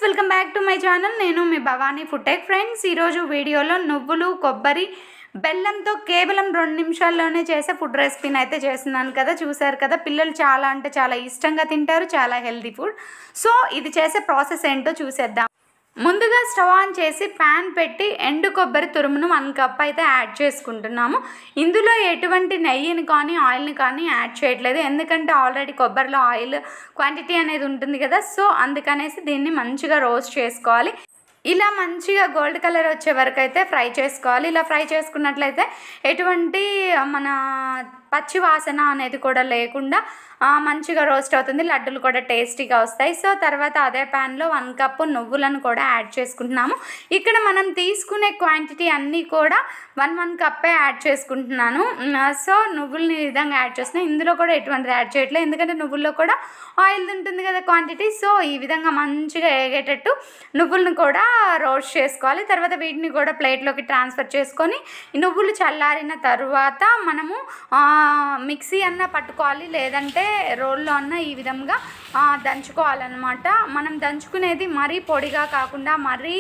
Welcome back to my channel. నేను మీ Bhavani food tech. Friends, ఈరోజు వీడియోలో నువ్వులు కొబ్బరి బెల్లంతో కేవలం 2 నిమిషాల్లోనే చేసే ఫుడ్ రెసిపీని అయితే చేస్తున్నాను కదా. చూసారు కదా, పిల్లలు చాలా అంటే చాలా ఇష్టంగా తింటారు, చాలా హెల్తీ ఫుడ్. సో ఇది చేసే ప్రాసెస్ ఏంటో చూసేద్దాం. ముందుగా స్టవ్ ఆన్ చేసి ప్యాన్ పెట్టి ఎండు కొబ్బరి తురుమును 1 కప్ అయితే యాడ్ చేసుకుంటున్నాము. ఇందులో ఎటువంటి నెయ్యిని కానీ ఆయిల్ని కానీ యాడ్ చేయట్లేదు, ఎందుకంటే ఆల్రెడీ కొబ్బరిలో ఆయిల్ క్వాంటిటీ అనేది ఉంటుంది కదా. సో అందుకనేసి దీన్ని మంచిగా రోస్ట్ చేసుకోవాలి. ఇలా మంచిగా గోల్డ్ కలర్ వచ్చే వరకు అయితే ఫ్రై చేసుకోవాలి. ఇలా ఫ్రై చేసుకున్నట్లయితే ఎటువంటి మన పచ్చి వాసన అనేది కూడా లేకుండా మంచిగా రోస్ట్ అవుతుంది, లడ్డూలు కూడా టేస్టీగా వస్తాయి. సో తర్వాత అదే ప్యాన్లో 1 కప్పు నువ్వులను కూడా యాడ్ చేసుకుంటున్నాము. ఇక్కడ మనం తీసుకునే క్వాంటిటీ అన్నీ కూడా 1 కప్పే యాడ్ చేసుకుంటున్నాను. సో నువ్వులని ఈ విధంగా యాడ్ చేస్తున్నాను. ఇందులో కూడా ఎటువంటిది యాడ్ చేయట్లేదు, ఎందుకంటే నువ్వుల్లో కూడా ఆయిల్ ఉంటుంది కదా క్వాంటిటీ. సో ఈ విధంగా మంచిగా వేగేటట్టు నువ్వులను కూడా రోస్ట్ చేసుకోవాలి. తర్వాత వీటిని కూడా ప్లేట్లోకి ట్రాన్స్ఫర్ చేసుకొని నువ్వులు చల్లారిన తర్వాత మనము మిక్సీ అన్న పట్టుకోవాలి, లేదంటే రోల్లో అన్న ఈ విధంగా దంచుకోవాలన్నమాట. మనం దంచుకునేది మరీ పొడిగా కాకుండా మరీ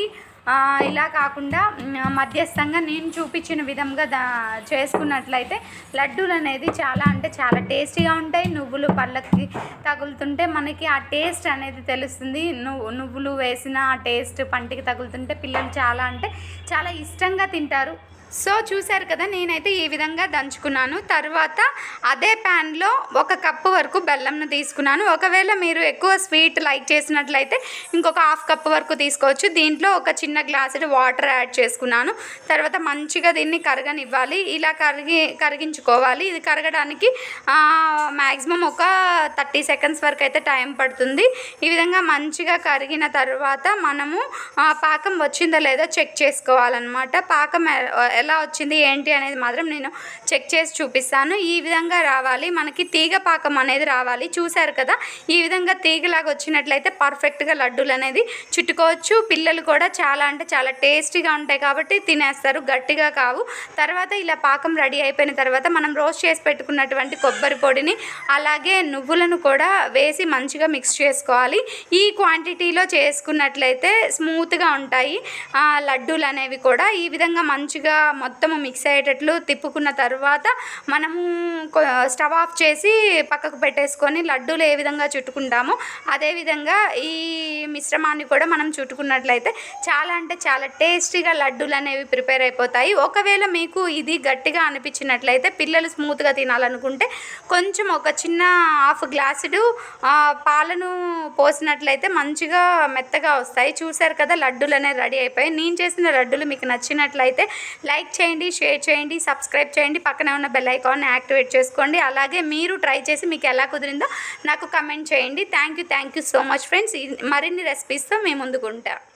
ఇలా కాకుండా మధ్యస్థంగా నేను చూపించిన విధంగా చేసుకున్నట్లయితే లడ్డూలు అనేది చాలా అంటే చాలా టేస్టీగా ఉంటాయి. నువ్వులు పళ్ళకి తగులుతుంటే మనకి ఆ టేస్ట్ అనేది తెలుస్తుంది. నువ్వులు వేసిన ఆ టేస్ట్ పంటికి తగులుతుంటే పిల్లలు చాలా అంటే చాలా ఇష్టంగా తింటారు. సో చూసారు కదా, నేనైతే ఈ విధంగా దంచుకున్నాను. తర్వాత అదే ప్యాన్లో 1 కప్పు వరకు బెల్లంను తీసుకున్నాను. ఒకవేళ మీరు ఎక్కువ స్వీట్ లైక్ చేసినట్లయితే ఇంకొక 1/2 కప్పు వరకు తీసుకోవచ్చు. దీంట్లో ఒక చిన్న గ్లాసుడు వాటర్ యాడ్ చేసుకున్నాను. తర్వాత మంచిగా దీన్ని కరగనివ్వాలి. ఇలా కరిగించుకోవాలి. ఇది కరగడానికి మ్యాక్సిమం ఒక 30 సెకండ్స్ వరకు అయితే టైం పడుతుంది. ఈ విధంగా మంచిగా కరిగిన తర్వాత మనము పాకం వచ్చిందో లేదో చెక్ చేసుకోవాలన్నమాట. పాకం ఎలా వచ్చింది ఏంటి అనేది మాత్రం నేను చెక్ చేసి చూపిస్తాను. ఈ విధంగా రావాలి, మనకి తీగ పాకం అనేది రావాలి. చూసారు కదా, ఈ విధంగా తీగలాగా వచ్చినట్లయితే పర్ఫెక్ట్గా లడ్డూలు అనేది చుట్టుకోవచ్చు. పిల్లలు కూడా చాలా అంటే చాలా టేస్టీగా ఉంటాయి కాబట్టి తినేస్తారు, గట్టిగా కావు. తర్వాత ఇలా పాకం రెడీ అయిపోయిన తర్వాత మనం రోస్ట్ చేసి పెట్టుకున్నటువంటి కొబ్బరి పొడిని అలాగే నువ్వులను కూడా వేసి మంచిగా మిక్స్ చేసుకోవాలి. ఈ క్వాంటిటీలో చేసుకున్నట్లయితే స్మూత్గా ఉంటాయి లడ్డూలు అనేవి కూడా. ఈ విధంగా మంచిగా మొత్తము మిక్స్ అయ్యేటట్లు తిప్పుకున్న తర్వాత మనము స్టవ్ ఆఫ్ చేసి పక్కకు పెట్టేసుకొని లడ్డూలు ఏ విధంగా చుట్టుకుంటామో అదేవిధంగా ఈ మిశ్రమాన్ని కూడా మనం చుట్టుకున్నట్లయితే చాలా అంటే చాలా టేస్టీగా లడ్డూలు అనేవి ప్రిపేర్ అయిపోతాయి. ఒకవేళ మీకు ఇది గట్టిగా అనిపించినట్లయితే, పిల్లలు స్మూత్గా తినాలనుకుంటే కొంచెం ఒక చిన్న 1/2 గ్లాసుడు పాలను పోసినట్లయితే మంచిగా మెత్తగా వస్తాయి. చూసారు కదా, లడ్డూలు అనేవి రెడీ అయిపోయి. నేను చేసిన లడ్డూలు మీకు నచ్చినట్లయితే లైక్ చేయండి, షేర్ చేయండి, సబ్స్క్రైబ్ చేయండి, పక్కనే ఉన్న బెల్ ఐకాన్ని యాక్టివేట్ చేసుకోండి. అలాగే మీరు ట్రై చేసి మీకు ఎలా కుదిరిందో నాకు కమెంట్ చేయండి. Thank you so much friends. మరిన్ని రెసిపీస్తో మేము ముందుకు ఉంటాం.